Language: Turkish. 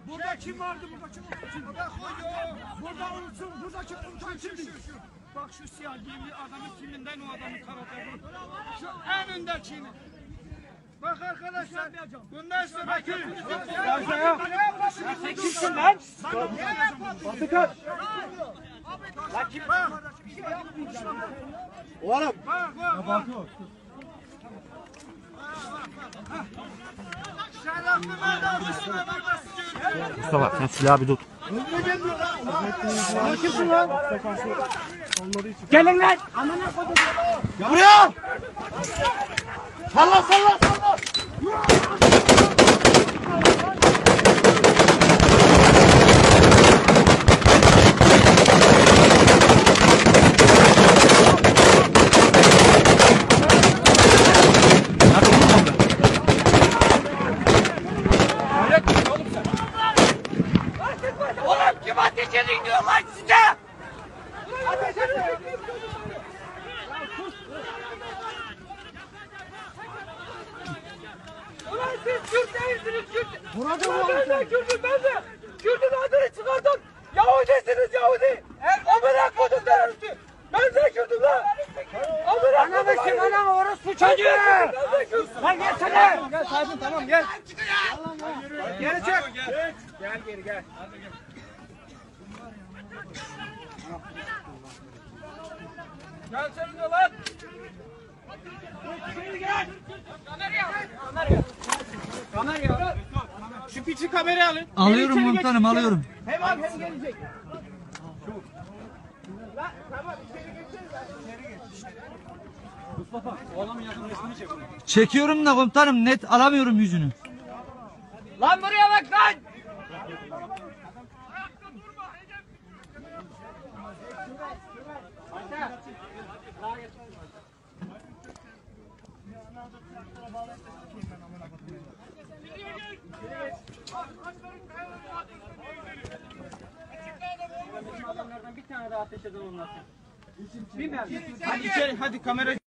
Burada kim vardı? Burada kim vardı? Burada unutsun. Buradaki komutan kimdi? Bak şu siyah giyimli adamın kiminden o adamın karakteri. Şu en öndekini. Bak arkadaşlar. Bundan sonra Sen kimsin lan? Batıkan. Lan kim? Oğlum. Bak. Mustafa sen silahı bir tut. Kimsin lan? Gelin lan. Amına koydum. Buraya. Salla salla salla. Oğlum kim ateş edin diyor lan size? Ateş edin. Ulan siz Kürt değilsiniz Kürt. Burada mı var? Ben de Kürt'üm ben de. Kürt'ün adını çıkardım. Yahudisiniz Yahudi. Amına kodum teröristi. Ben de Kürt'üm lan. Amına kodum. Anamı kim anamı orospu çocuğu. Lan gelsene. Gel Tayfun tamam gel. Geri çek. Gel geri gel. Gel sen de lan. Gel. Kameraya. Şu piçi kameraya alın. Alıyorum komutanım alıyorum. Hem al hem gelecek. Lan tamam içeri geçsene. Mustafa oğlanın yakın resmini çek. Çekiyorum da komutanım net alamıyorum yüzünü. Lan buraya bak lan. Adamlardan bir tane daha ateş eden olmasın. Hadi içeri hadi kamera.